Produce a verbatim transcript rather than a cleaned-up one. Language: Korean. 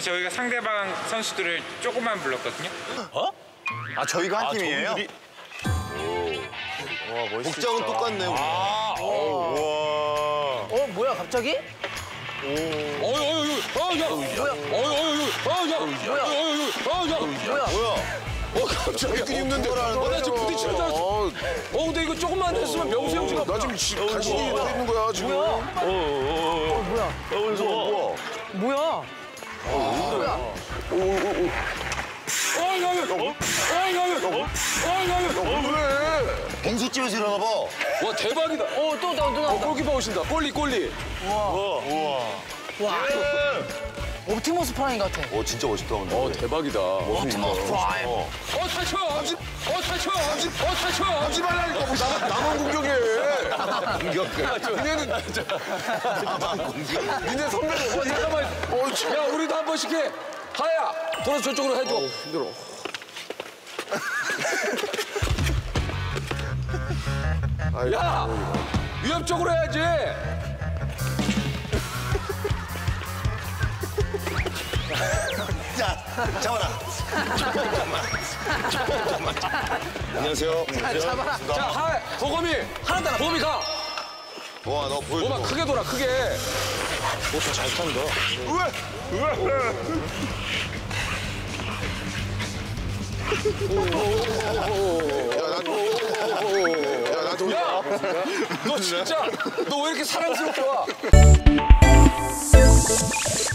저희가 상대방 선수들을 조금만 불렀거든요. 어? 아 저희가 한 아, 팀이에요? 저분들이... 와 멋있다. 복장은 똑같네. 아, 오, 와. 어 뭐야 갑자기? 어이 어이 어이 야. 뭐야? 어이 어이 어이 야. 뭐야? 어이 어이 어이 야. 뭐야? 뭐야? 어 갑자기 저희끼리 입는 거라는 어, 나 지금 부딪히는 줄 알았어. 어 근데 이거 조금만 했으면 명수 형 지금. 나 지금 지, 간신히 서 있는 거야 지금. 뭐야? 어어어. 뭐야? 어 무서워. 뭐야? 뭐야? 어이 어이 어이 어이 어이 어이 왜? 빙수집에서 일어나 봐. 와 대박이다. 어또 나 또 나. 어 골키퍼 오신다. 골리 골리. 와. 옵티머스 프라임 같아. 어 진짜 멋있다 근데. 어 대박이다. 옵티머스 프라임. 어 탈출. 어 탈출. 어 탈출. 하지 말라니까 뭐 나, 나만 공격해. 공격해. 니네는 나만 공격. 니네 선배는 어 잠깐만. 어, 참. 야 우리도 한 번씩 해. 하야. 돌아서 저쪽으로 해줘. 힘들어. 야 위협적으로 해야지. 자, 잡아라. 안녕하세요. 잡아라. 자 하. 도검이 하나 따라. 도검이 가. 와, 너 보여줘. 도검아 크게 돌아 크게. 옷도 잘 탄다. 야, 나도. 야, 나도. 야, 너 진짜 너 왜 이렇게 사랑스럽게 와?